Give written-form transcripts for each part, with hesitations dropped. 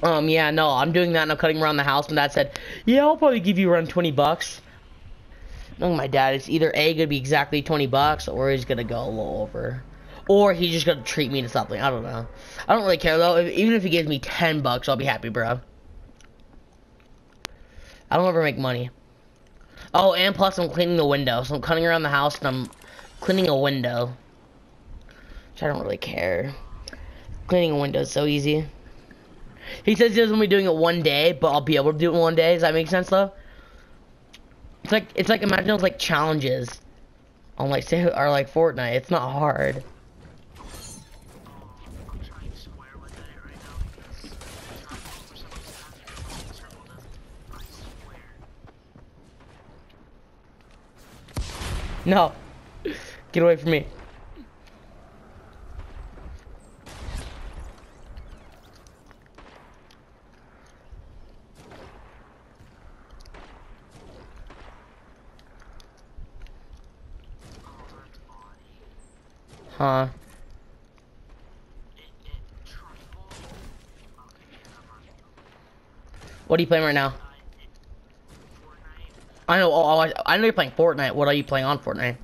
Yeah, no, I'm doing that and I'm cutting around the house. And Dad said, yeah, I'll probably give you around 20 bucks. Knowing my dad, it's either A, gonna be exactly 20 bucks, or he's gonna go a little over. Or he's just gonna treat me to something. I don't know. I don't really care though. Even if he gives me 10 bucks, I'll be happy, bro. I don't ever make money. Oh, and plus I'm cleaning the window. So I'm cutting around the house and I'm cleaning a window. Which I don't really care. Cleaning a window is so easy. He says he doesn't be doing it one day, but I'll be able to do it in one day. Does that make sense though? It's like imagine it was like challenges on like say or like Fortnite. It's not hard. No. Get away from me. Huh. What are you playing right now? I know. I know you're playing Fortnite. What are you playing on Fortnite?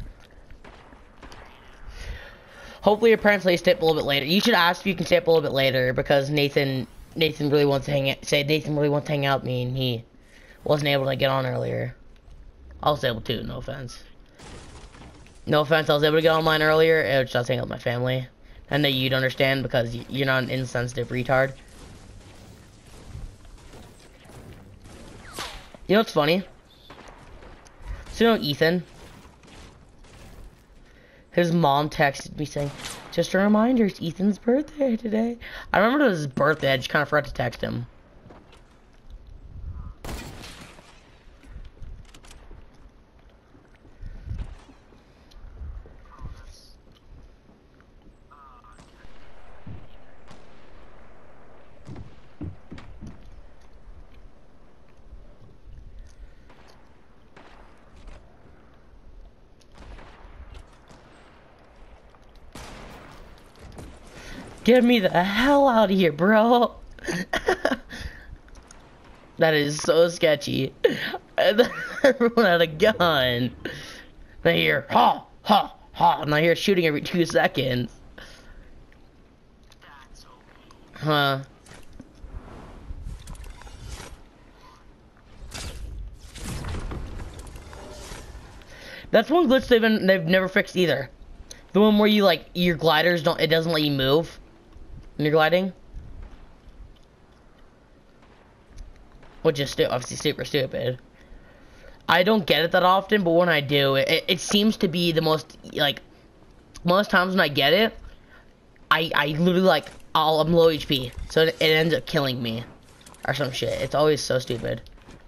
Hopefully your parents let you stay up a little bit later. You should ask if you can stay up a little bit later because Nathan really wants to Nathan really wants to hang out with me and he wasn't able to get on earlier. I was able to. No offense. No offense. I was able to get online earlier. It was just hang out with my family. I know you'd understand because you're not an insensitive retard. You know what's funny? So you know Ethan? His mom texted me saying, just a reminder, it's Ethan's birthday today. I remember it was his birthday, I just kind of forgot to text him. Get me the hell out of here, bro. That is so sketchy. Everyone had a gun. I hear, ha, ha, ha, and I hear shooting every 2 seconds. Huh. That's one glitch they've never fixed either. The one where you like your gliders it doesn't let you move when you're gliding. Which is obviously super stupid. I don't get it that often, but when I do, it seems to be the most, like, most times when I get it, I literally, like, I'm low HP, so it ends up killing me, or some shit. It's always so stupid.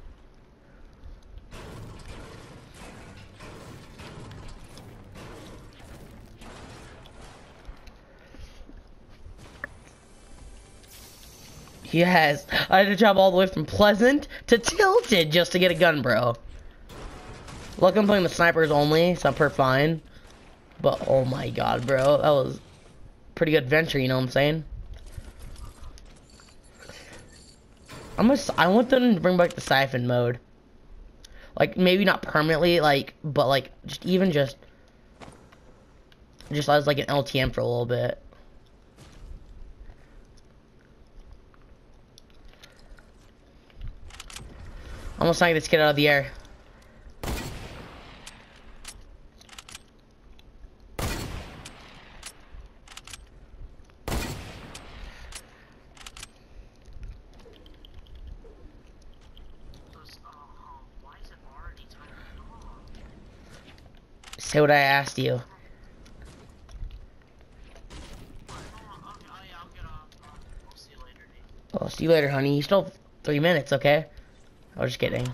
Yes, I had to travel all the way from Pleasant to Tilted just to get a gun, bro. Look, I'm playing the snipers only, so I'm per fine. But oh my god, bro, that was a pretty good adventure, you know what I'm saying? I want them to bring back the siphon mode. Like, maybe not permanently, like, but like, just as like an LTM for a little bit. Almost like this kid out of the air. Say what I asked you. Oh, see you later, honey. You still have 3 minutes, okay? I was just kidding.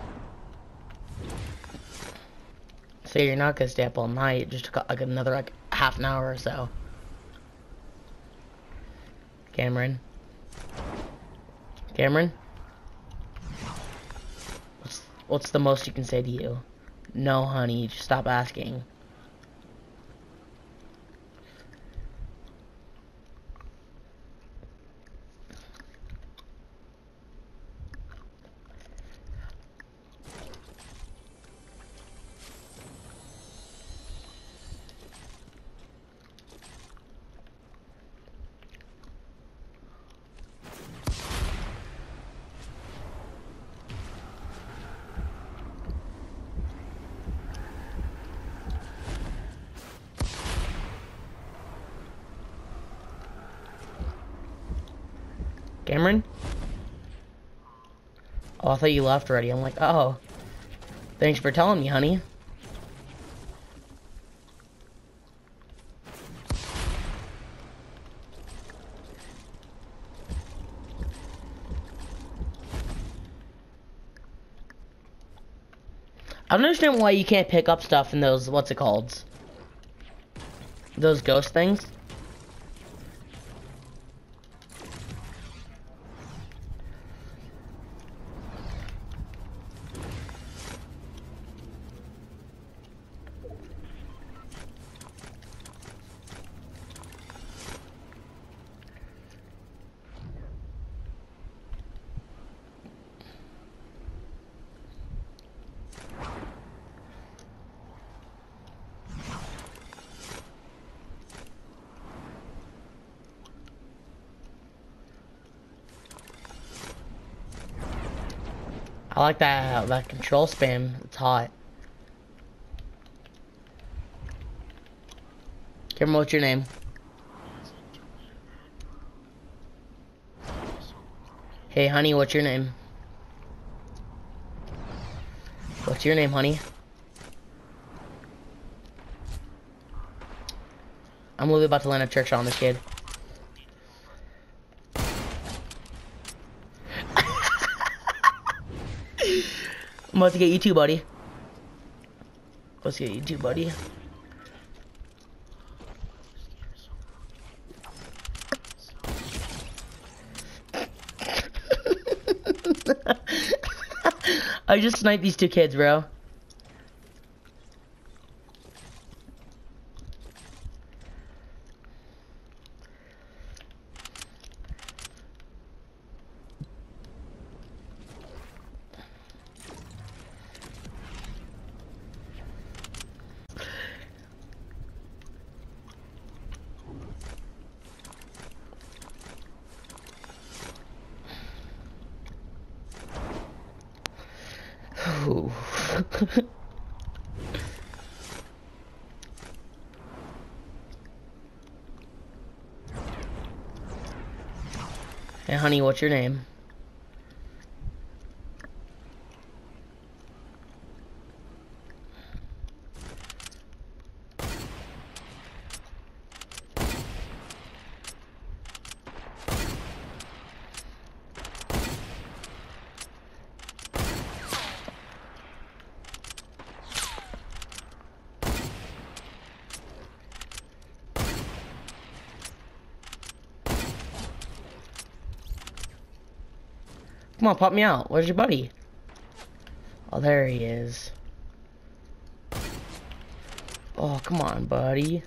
So you're not gonna stay up all night, just like another like half an hour or so. Cameron? Cameron? What's the most you can say to you? No, honey, just stop asking. Cameron? Oh, I thought you left already. I'm like, oh. Thanks for telling me, honey. I don't understand why you can't pick up stuff in those, what's it called? Those ghost things. I like that control spam. It's hot. Cameron, what's your name? Hey, honey, what's your name? What's your name, honey? I'm literally about to land a trick shot on this kid. I'm about to get you too, buddy. Let's get you too, buddy. I just sniped these two kids, bro. Ooh. Hey, honey, what's your name? Come on, pop me out. Where's your buddy? Oh, there he is. Oh, come on, buddy.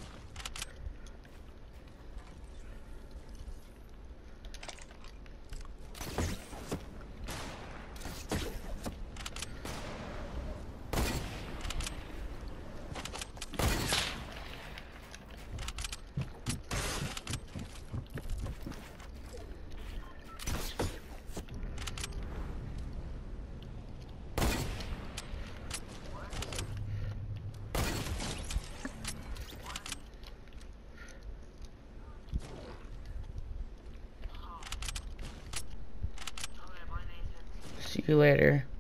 See you later.